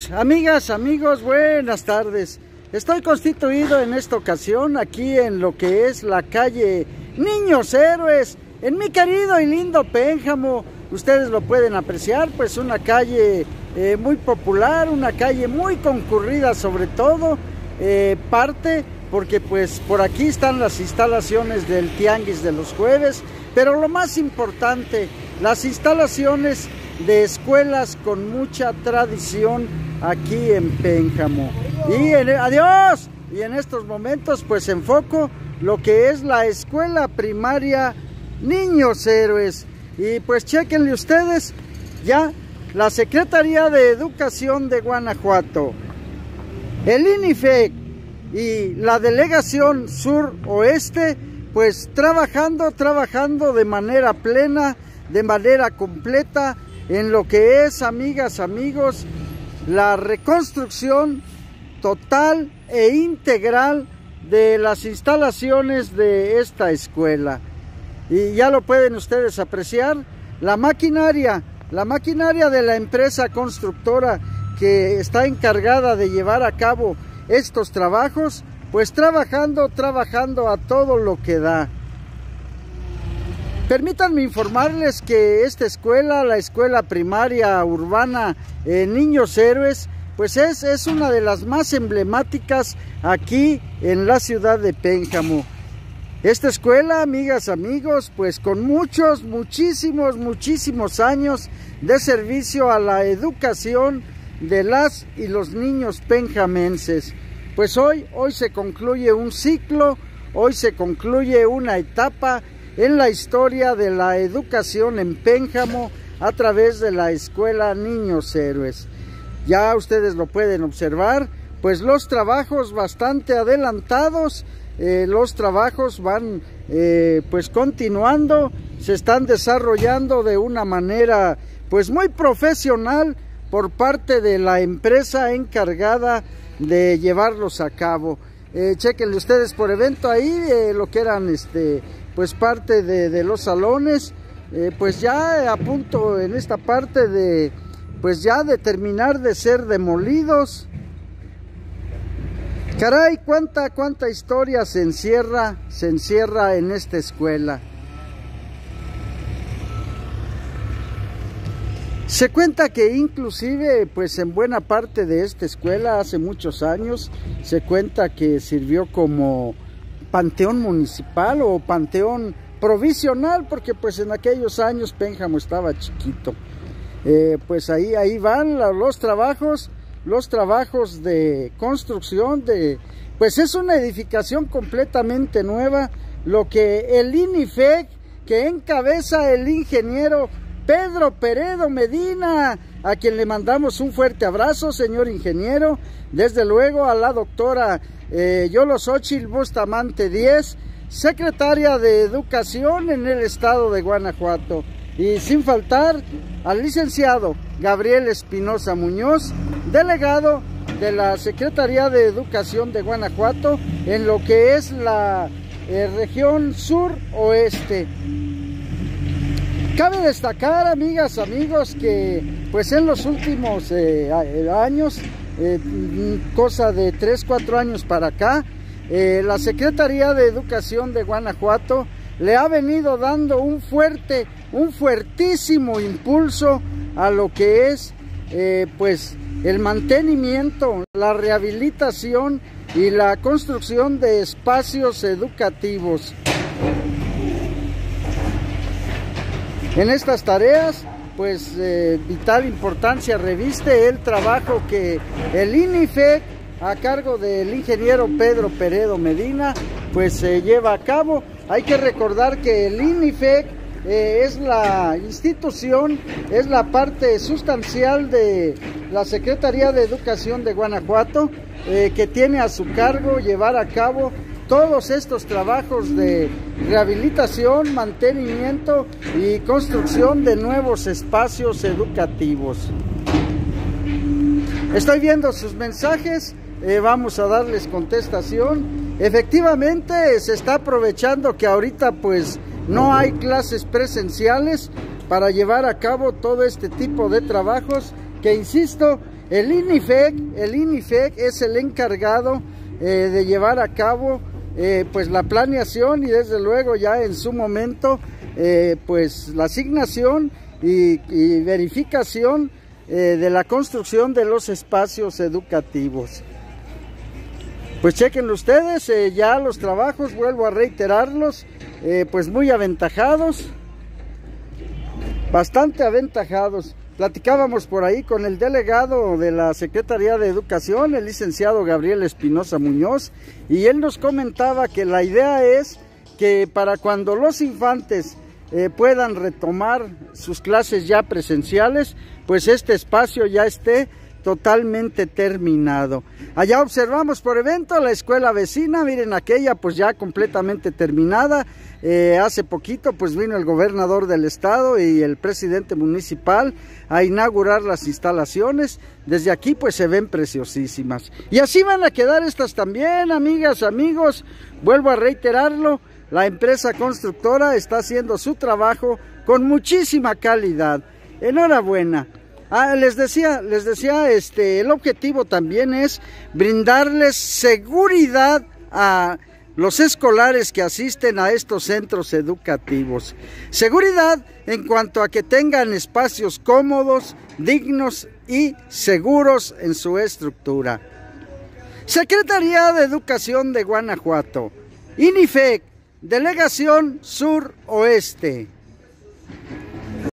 amigas, amigos, buenas tardes. Estoy constituido en esta ocasión aquí en lo que es la calle Niños Héroes, en mi querido y lindo Pénjamo. Ustedes lo pueden apreciar, pues una calle muy popular, una calle muy concurrida, sobre todo parte porque pues por aquí están las instalaciones del Tianguis de los Jueves, pero lo más importante, las instalaciones de escuelas con mucha tradición aquí en Pénjamo. ¡Adiós! Y en estos momentos pues enfoco lo que es la escuela primaria Niños Héroes. Y pues chéquenle ustedes, ya la Secretaría de Educación de Guanajuato, el INIFEC y la Delegación Sur Oeste, pues trabajando de manera plena, de manera completa, en lo que es, amigas, amigos, la reconstrucción total e integral de las instalaciones de esta escuela. Y ya lo pueden ustedes apreciar, la maquinaria de la empresa constructora que está encargada de llevar a cabo estos trabajos, pues trabajando a todo lo que da. Permítanme informarles que esta escuela, la escuela primaria urbana Niños Héroes, pues es una de las más emblemáticas aquí en la ciudad de Pénjamo. Esta escuela, amigas, amigos, pues con muchísimos años de servicio a la educación de las y los niños penjamenses. Pues hoy se concluye un ciclo, hoy se concluye una etapa en la historia de la educación en Pénjamo a través de la escuela Niños Héroes. Ya ustedes lo pueden observar, pues los trabajos bastante adelantados, los trabajos van pues continuando, se están desarrollando de una manera pues muy profesional por parte de la empresa encargada de llevarlos a cabo. Chequenle ustedes por evento ahí lo que eran pues parte de los salones, pues ya a punto en esta parte de pues ya de terminar de ser demolidos. Caray, cuánta historia se encierra en esta escuela. Se cuenta que inclusive pues en buena parte de esta escuela hace muchos años se cuenta que sirvió como panteón municipal o panteón provisional, porque pues en aquellos años Pénjamo estaba chiquito. Pues ahí van los trabajos de construcción pues es una edificación completamente nueva, lo que el INIFEC, que encabeza el ingeniero Pedro Peredo Medina, a quien le mandamos un fuerte abrazo, señor ingeniero, desde luego a la doctora Yolosóchil Bustamante Díez, secretaria de Educación en el estado de Guanajuato, y sin faltar al licenciado Gabriel Espinosa Muñoz, delegado de la Secretaría de Educación de Guanajuato en lo que es la región sur oeste. Cabe destacar, amigas, amigos, que pues en los últimos años, cosa de 3-4 años para acá, la Secretaría de Educación de Guanajuato le ha venido dando un fuertísimo impulso a lo que es pues el mantenimiento, la rehabilitación y la construcción de espacios educativos. En estas tareas pues vital importancia reviste el trabajo que el INIFEC, a cargo del ingeniero Pedro Peredo Medina, pues lleva a cabo. Hay que recordar que el INIFEC es la institución, es la parte sustancial de la Secretaría de Educación de Guanajuato, que tiene a su cargo llevar a cabo todos estos trabajos de rehabilitación, mantenimiento y construcción de nuevos espacios educativos. Estoy viendo sus mensajes, vamos a darles contestación. Efectivamente se está aprovechando que ahorita pues no hay clases presenciales para llevar a cabo todo este tipo de trabajos que, insisto, El INIFEC es el encargado de llevar a cabo pues la planeación y desde luego ya en su momento pues la asignación y verificación de la construcción de los espacios educativos. Pues chequen ustedes, ya los trabajos, vuelvo a reiterarlos, pues muy aventajados, bastante aventajados. Platicábamos por ahí con el delegado de la Secretaría de Educación, el licenciado Gabriel Espinosa Muñoz, y él nos comentaba que la idea es que para cuando los infantes puedan retomar sus clases ya presenciales, pues este espacio ya esté totalmente terminado. Allá observamos por evento la escuela vecina, miren aquella pues ya completamente terminada. Hace poquito pues vino el gobernador del estado y el presidente municipal a inaugurar las instalaciones. Desde aquí pues se ven preciosísimas. Y así van a quedar estas también, amigas, amigos. Vuelvo a reiterarlo, la empresa constructora está haciendo su trabajo con muchísima calidad. Enhorabuena. Les decía, el objetivo también es brindarles seguridad a los escolares que asisten a estos centros educativos. Seguridad en cuanto a que tengan espacios cómodos, dignos y seguros en su estructura. Secretaría de Educación de Guanajuato, INIFEC, Delegación Sur Oeste.